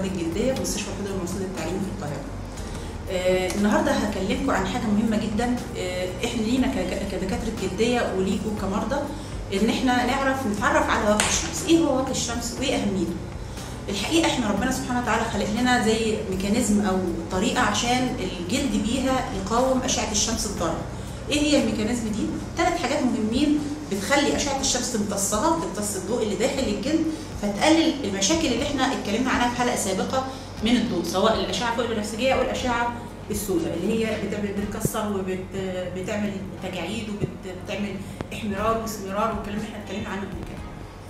الامراض الجلديه بمستشفى الحضور الموصول التعليمي في القاهره. النهارده هكلمكم عن حاجه مهمه جدا. احنا لينا كدكاتره جلديه وليكوا كمرضى ان احنا نتعرف على واقي الشمس. ايه هو واقي الشمس وايه اهميته؟ الحقيقه احنا ربنا سبحانه وتعالى خلق لنا زي ميكانيزم او طريقه عشان الجلد بيها يقاوم اشعه الشمس الضاره. ايه هي الميكانيزم دي؟ 3 حاجات مهمين بتخلي اشعه الشمس تمتصها، تمتص الضوء اللي داخل الجلد، فتقلل المشاكل اللي احنا اتكلمنا عنها في حلقه سابقه من الضوء، سواء الاشعه فوق البنفسجيه او الاشعه السوداء اللي هي بتكسر وبتعمل تجاعيد وبتعمل احمرار واسمرار والكلام اللي احنا اتكلمنا عنه قبل كده.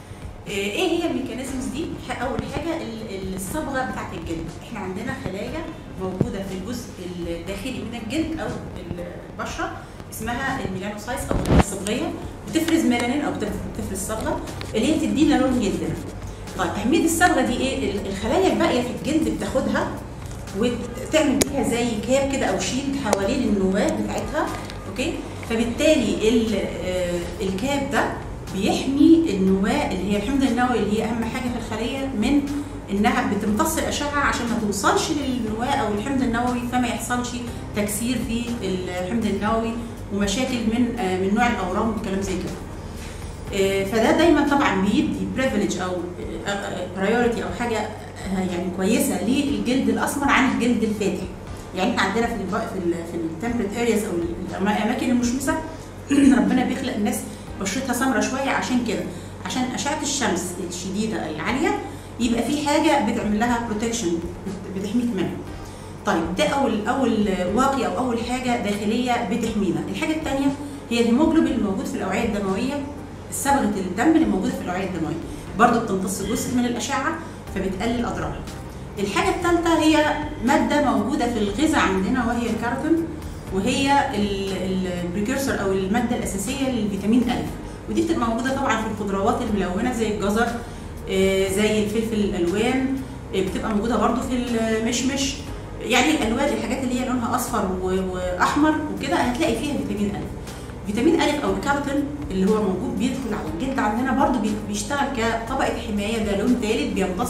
ايه هي الميكانيزمز دي؟ اول حاجه الصبغه بتاعت الجلد. احنا عندنا خلايا موجوده في الجزء الداخلي من الجلد او البشره اسمها الميلانوسايتس او الخلايا الصبغيه، بتفرز ميلانين او بتفرز صبغه اللي هي تدينا لون جلدنا. طيب اهميه الصبغه دي ايه؟ الخلايا الباقيه في الجلد بتاخدها وتعمل بيها زي كاب كده او شيلد حوالين النواه بتاعتها، اوكي؟ فبالتالي الكاب ده بيحمي النواه اللي هي الحمض النووي اللي هي اهم حاجه في الخليه من انها بتمتص الاشعه عشان ما توصلش للنواه او الحمض النووي، فما يحصلش تكسير في الحمض النووي ومشاكل من نوع الاورام وكلام زي كده. فده دايما طبعا بيدي بريفليج او برايورتي او حاجه يعني كويسه للجلد الاسمر عن الجلد الفاتح. يعني احنا عندنا في التمبريت ارياز او الاماكن المشمسه ربنا بيخلق الناس بشرتها سمراء شويه عشان كده، عشان اشعه الشمس الشديده العاليه يبقى في حاجه بتعمل لها بروتكشن بتحميك منها. طيب ده اول واقي او اول حاجه داخليه بتحمينا. الحاجه الثانيه هي الهيموجلوبين الموجود في الاوعيه الدمويه، صبغه الدم اللي موجوده في الاوعيه الدمويه برضه بتمتص جزء من الاشعه فبتقلل اضرارها. الحاجه الثالثه هي ماده موجوده في الغذاء عندنا وهي الكاروتين، وهي البريكورسور او الماده الاساسيه للفيتامين أ، ودي بتبقى موجوده طبعا في الخضروات الملونه زي الجزر، زي الفلفل الالوان، بتبقى موجوده برضو في المشمش. يعني الالوان الحاجات اللي هي لونها اصفر واحمر وكده هتلاقي فيها فيتامين أ. فيتامين أ او الكاروتين اللي هو موجود بيدخل على الجلد عندنا برضو بيشتغل كطبقه حمايه، ده لون ثالث بيمتص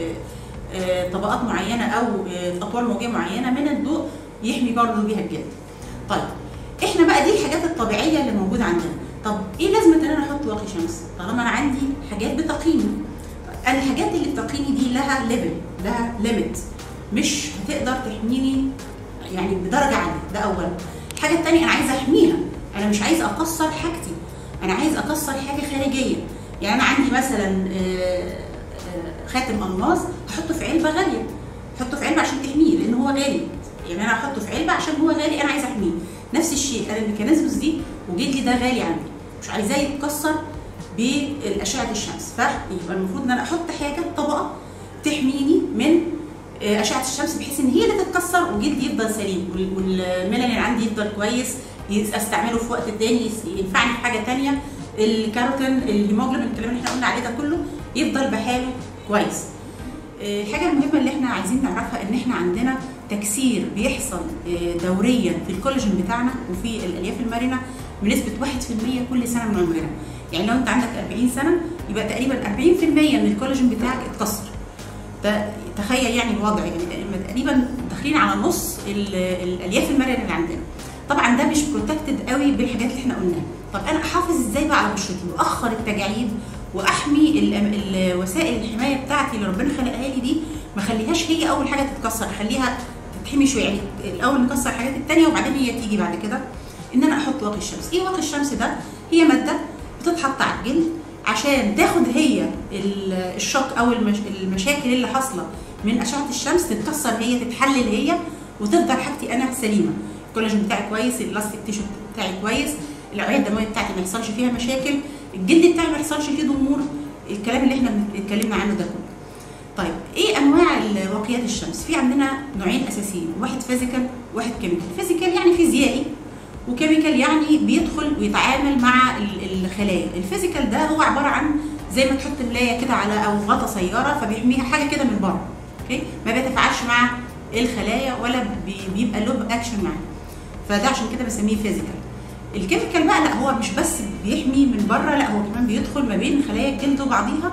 طبقات معينه او اطوال موجيه معينه من الضوء يحمي برضو بيها الجلد. طيب احنا بقى دي الحاجات الطبيعيه اللي موجوده عندنا. طب ايه لازمه ان انا احط واقي شمس طالما انا عندي حاجات بتقيني؟ انا الحاجات اللي بتقيني دي لها ليفل، لها ليميت، مش هتقدر تحميني يعني بدرجه عاليه. ده اولا. الحاجه الثانيه انا عايزه احميها، انا مش عايزه اكسر حاجتي، انا عايزه اكسر حاجه خارجيه. يعني انا عندي مثلا خاتم الماس احطه في علبه غاليه، احطه في علبه عشان تحميه لان هو غالي، يعني انا احطه في علبه عشان هو غالي انا عايزه احميه. نفس الشيء انا الميكانيزمز دي وجلدي ده غالي عندي، مش عايزاه يتكسر بالاشعه الشمس، فيبقى المفروض ان انا احط حاجه طبقه تحميني من اشعه الشمس بحيث ان هي اللي تتكسر وجلدي يفضل سليم والميلانين عندي يفضل كويس، استعمله في وقت تاني ينفعني في حاجه تانيه. الكاروتين الهيموجلوبين الكلام اللي احنا قلنا عليه ده كله يفضل بحاله كويس. الحاجه المهمه اللي احنا عايزين نعرفها ان احنا عندنا تكسير بيحصل دوريا في الكولاجين بتاعنا وفي الالياف المرنه بنسبه 1% كل سنه من عمرنا. يعني لو انت عندك 40 سنه يبقى تقريبا 40% من الكولاجين بتاعك اتكسر. تخيل يعني الوضع، يعني تقريبا داخلين على نص الالياف المرنه اللي عندنا. طبعا ده مش بروتكتد قوي بالحاجات اللي احنا قلناها. طب انا احافظ ازاي بقى على بشرتي واخر التجاعيد واحمي الوسائل الحمايه بتاعتي اللي ربنا خلقها لي دي، ما اخليهاش هي اول حاجه تتكسر، اخليها تتحمي شويه. يعني الاول نكسر الحاجات الثانيه وبعدين هي تيجي بعد كده. ان انا احط واقي الشمس. ايه واقي الشمس ده؟ هي ماده بتتحط على الجلد عشان تاخد هي الشوك او المشاكل اللي حاصله من اشعه الشمس، تتكسر هي، تتحلل هي، وتفضل حاجتي انا سليمه. الكولاجين بتاعي كويس، الالاستيك تيشو بتاعي كويس، الاوعيه الدمويه بتاعتي ما يحصلش فيها مشاكل، الجلد بتاعي ما يحصلش فيه ضمور، الكلام اللي احنا اتكلمنا عنه ده كله. طيب ايه انواع واقيات الشمس؟ في عندنا نوعين اساسيين، واحد فيزيكال وواحد كيميكال. فيزيكال يعني فيزيائي، وكيميكال يعني بيدخل ويتعامل مع الخلايا. الفيزيكال ده هو عباره عن زي ما تحط ملايه كده على او غطا سياره فبيحميها حاجه كده من بره، اوكي؟ ما بيتفاعلش مع الخلايا ولا بيبقى له اكشن معاها، فده عشان كده بسميه فيزيكال. الكيميكال بقى لا، هو مش بس بيحمي من بره، لا هو كمان بيدخل ما بين خلايا الجلد وبعضيها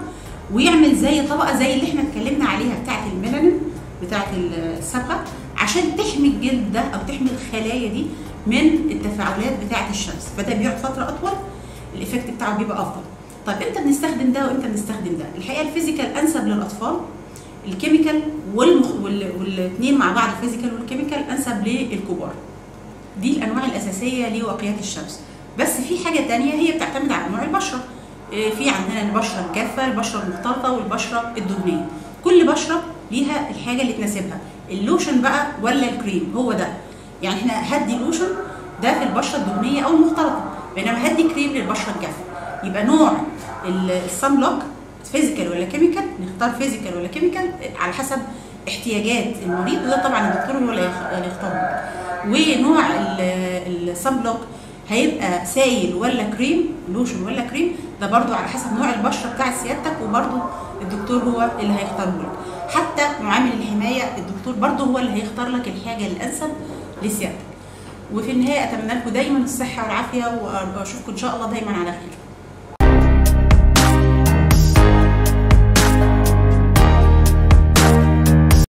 ويعمل زي طبقه زي اللي احنا اتكلمنا عليها بتاعه الميلانين بتاعه الصبغه، عشان تحمي الجلد ده او تحمي الخلايا دي من التفاعلات بتاعه الشمس، فده بيقعد فتره اطول، الايفكت بتاعه بيبقى افضل. طيب امتى بنستخدم ده وامتى بنستخدم ده؟ الحقيقه الفيزيكال انسب للاطفال، الكيميكال والاثنين مع بعض، الفيزيكال والكيميكال انسب للكبار. دي الانواع الاساسيه لوقايات الشمس. بس في حاجه ثانيه هي بتعتمد على نوع البشره. في عندنا البشره الجافه، البشره المختلطه، والبشره الدهنيه. كل بشره ليها الحاجه اللي تناسبها، اللوشن بقى ولا الكريم، هو ده. يعني احنا هدي لوشن ده في البشره الدهنيه او المختلطه، بينما هدي كريم للبشره الجافه. يبقى نوع الصن بلوك فيزيكال ولا كيميكال، نختار فيزيكال ولا كيميكال على حسب احتياجات المريض، وده طبعا الدكتور هو اللي هيختاره. ونوع الصن بلوك هيبقى سائل ولا كريم، لوشن ولا كريم، ده برضو على حسب نوع البشره بتاعت سيادتك، وبرضو الدكتور هو اللي هيختاره لك. حتى معامل الحمايه الدكتور برضو هو اللي هيختار لك الحاجه الانسب لسيادتك. وفي النهايه اتمنى لكم دايما الصحه والعافيه، واشوفكم ان شاء الله دايما على خير.